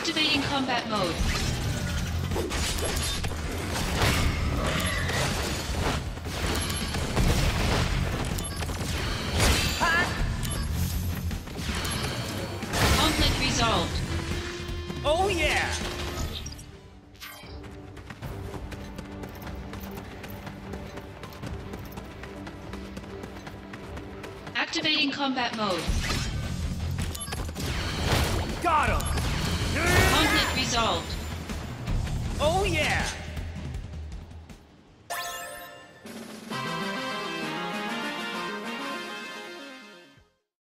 Activating combat mode. Conflict resolved. Oh yeah! Activating combat mode. Got him! Conflict resolved. Oh yeah!